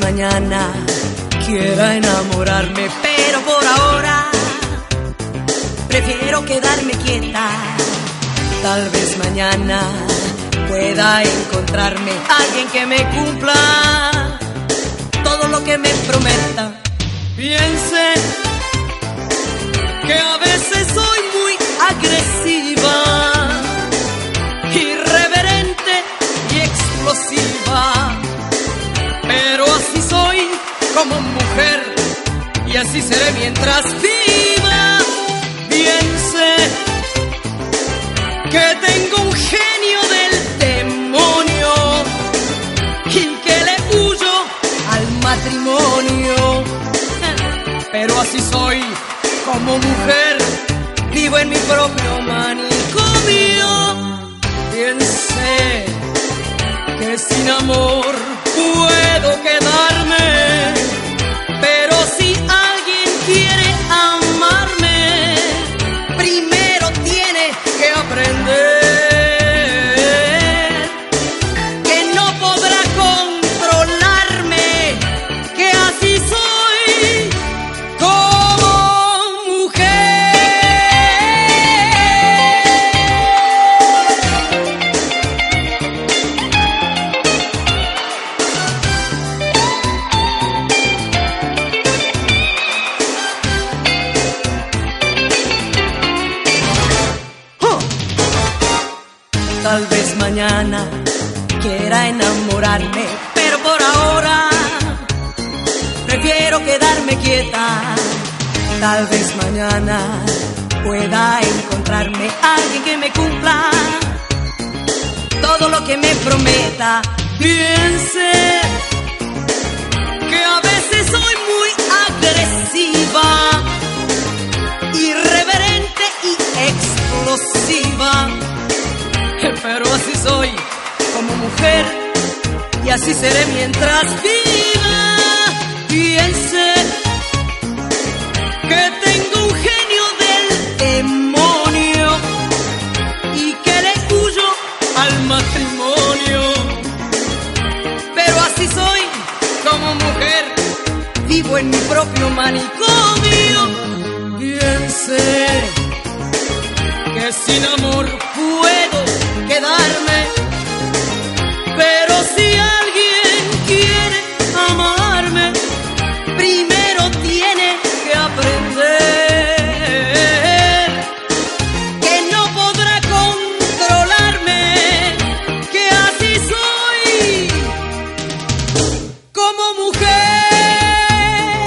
mañana quiera enamorarme, pero por ahora prefiero quedarme quieta. Tal vez mañana pueda encontrarme alguien que me cumpla todo lo que me prometa. Piense que a veces soy muy agresiva, irreverente y explosiva, pero así soy como mujer y así seré mientras viva. Piense que tengo un genio del demonio y que le huyo al matrimonio, pero así soy como mujer, vivo en mi propio manicomio. Piense que sin amor puedo quedarme, pero si alguien quiere amarme, primero tiene que aprender que no podrá controlarme, que así soy como mujer. Tal vez mañana quiera enamorarme, pero por ahora prefiero quedarme quieta. Tal vez mañana pueda encontrarme alguien que me cumpla todo lo que me prometa. Piense que a veces soy muy agresiva, irreverente y explosiva, pero así soy como mujer y así seré mientras viva. Piense que tengo un genio del demonio y que le huyo al matrimonio, pero así soy como mujer, vivo en mi propio manicomio. Piense que sin amor puedo quedarme, pero si alguien quiere amarme, primero tiene que aprender que no podrá controlarme, que así soy como mujer.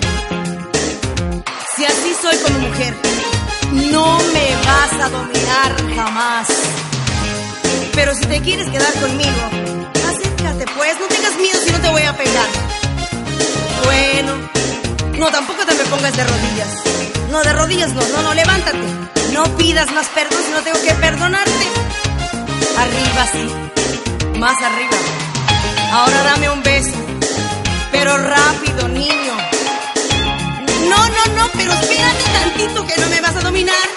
Si así soy como mujer, no me vas a dominar jamás. Pero si te quieres quedar conmigo, acércate pues, no tengas miedo si no te voy a pegar. Bueno, no, tampoco te me pongas de rodillas. No, de rodillas no, levántate. No pidas más perdón si no tengo que perdonarte. Arriba, sí, más arriba. Ahora dame un beso, pero rápido, niño. No, pero espérate tantito que no me vas a dominar.